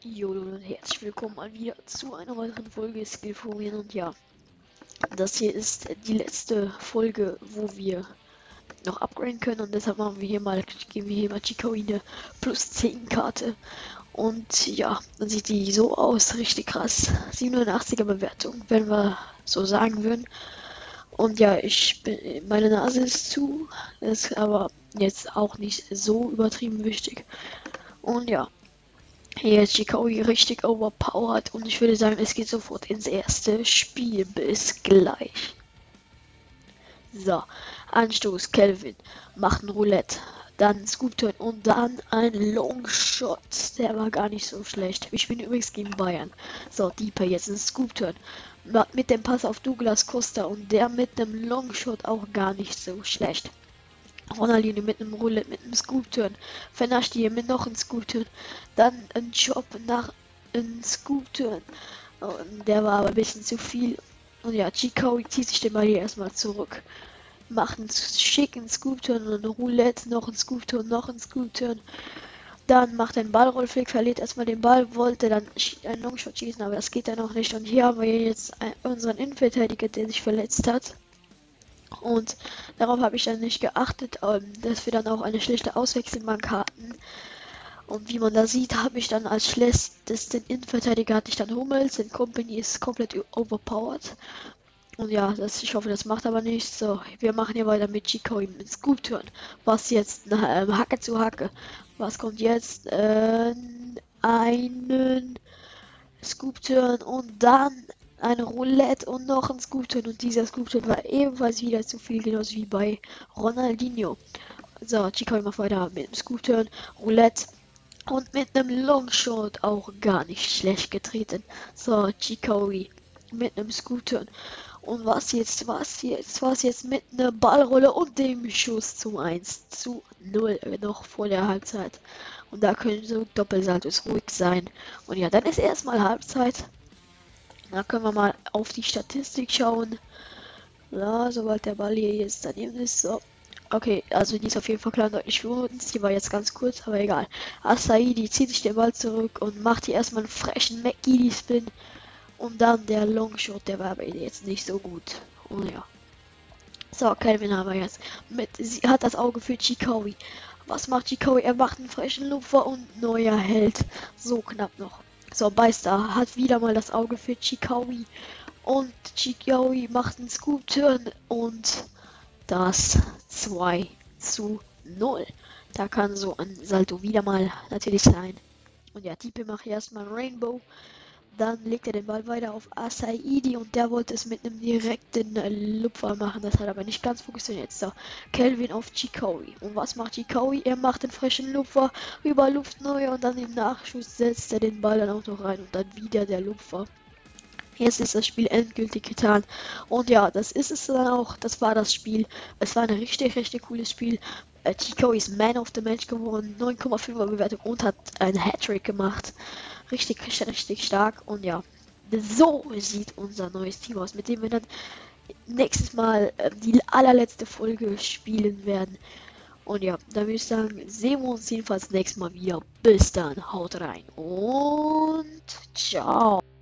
Jo und herzlich willkommen mal wieder zu einer weiteren Folge Skillfurien. Und ja, das hier ist die letzte Folge, wo wir noch upgraden können, und deshalb machen wir hier mal, geben wir hier mal Chicory eine plus 10 Karte. Und ja, dann sieht die so aus, richtig krass. 87er Bewertung, wenn wir so sagen würden. Und ja, meine Nase ist zu, ist aber jetzt auch nicht so übertrieben wichtig. Und ja, hier ist Chicory richtig overpowered und ich würde sagen, es geht sofort ins erste Spiel. Bis gleich. So, Anstoß, Kelvin macht ein Roulette, dann Scoop-Turn und dann ein Longshot. Der war gar nicht so schlecht. Ich bin übrigens gegen Bayern. So, Deeper jetzt ein Scoop-Turn. Mit dem Pass auf Douglas Costa und der mit dem Longshot auch gar nicht so schlecht. Ronaldinho mit einem Roulette, mit einem Scoop-Turn. Vernascht hier mit noch einem Scoop-Turn. Dann ein Chop nach einem Scoop-Turn. Der war aber ein bisschen zu viel. Und ja, Chicory zieht sich den Ball hier erstmal zurück. Macht einen schicken Scoop-Turn und ein Roulette, noch ein Scoop-Turn, noch ein Scoop-Turn. Dann macht er einen Ballrollflick, verliert erstmal den Ball, wollte dann einen Longshot schießen, aber das geht dann noch nicht. Und hier haben wir jetzt unseren Innenverteidiger, der sich verletzt hat. Und darauf habe ich dann nicht geachtet, dass wir dann auch eine schlechte Auswechselbank hatten. Und wie man da sieht, habe ich dann als schlechtesten Innenverteidiger hatte ich dann Hummels. Den Company ist komplett overpowered. Und ja, ich hoffe, das macht aber nichts. So, wir machen hier weiter mit Chicory mit Scoop-Turn. Was jetzt? Hacke zu Hacke. Was kommt jetzt? Einen Scoop-Turn und dann eine Roulette und noch ein Scoop-Turn. Und dieser Scoop-Turn war ebenfalls wieder zu viel, genauso wie bei Ronaldinho. So, Chicory macht weiter mit dem Scoop-Turn, Roulette und mit einem Longshot auch gar nicht schlecht getreten. So, Chicory mit einem Scoop-Turn. Und was jetzt mit einer Ballrolle und dem Schuss zum 1:0 noch vor der Halbzeit. Und da können so Doppelsaltos ruhig sein. Und ja, dann ist erstmal Halbzeit. Da können wir mal auf die Statistik schauen. Ja, sobald der Ball hier jetzt daneben ist. So. Okay, also die ist auf jeden Fall klar deutlich für uns. Die war jetzt ganz kurz, aber egal. Asaidi zieht sich den Ball zurück und macht hier erstmal einen frechen McGeady-Spin. Und dann der Longshot, der war aber jetzt nicht so gut. Und ja. So, Kelvin haben wir jetzt. Sie hat das Auge für Chicory. Was macht Chicory? Er macht einen frechen Lupfer und neuer Held. So knapp noch. So, Beistar hat wieder mal das Auge für Chicory. Und Chicory macht einen Scoop-Turn und das 2:0. Da kann so ein Salto wieder mal natürlich sein. Und ja, Diepe macht erstmal Rainbow. Dann legt er den Ball weiter auf Asaidi und der wollte es mit einem direkten Lupfer machen. Das hat aber nicht ganz funktioniert. So, Kelvin auf Chicory. Und was macht Chicory? Er macht den frischen Lupfer über Luftneuer und dann im Nachschuss setzt er den Ball dann auch noch rein und dann wieder der Lupfer. Jetzt ist das Spiel endgültig getan. Und ja, das ist es dann auch. Das war das Spiel. Es war ein richtig cooles Spiel. Chicory ist Man of the Match geworden. 9,5er Bewertung und hat einen Hattrick gemacht. Richtig stark. Und ja, so sieht unser neues Team aus, mit dem wir dann nächstes Mal die allerletzte Folge spielen werden. Und ja, dann würde ich sagen, sehen wir uns jedenfalls nächstes Mal wieder. Bis dann, haut rein und ciao.